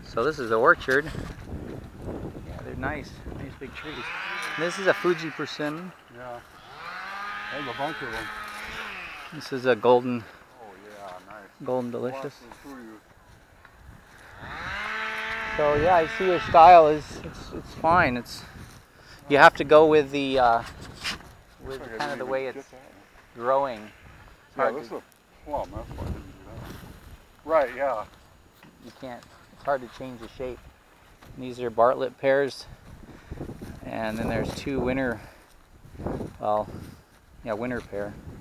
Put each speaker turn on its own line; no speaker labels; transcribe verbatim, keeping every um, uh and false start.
So this is the orchard. Yeah, they're nice, nice big trees. And this is a Fuji persimmon.
Yeah. I have a bunch of them.
This is a golden,
oh, yeah, nice.
golden delicious.
You.
So yeah, I see your style is it's it's fine. It's you have to go with the uh, with
Okay,
kind of the way it's growing. It's
yeah,
hard
this
to,
is a plum. That's why I didn't do that. Right. Yeah.
you can't. It's hard to change the shape. And these are Bartlett pears, and then there's two winter. Well, yeah, winter pear.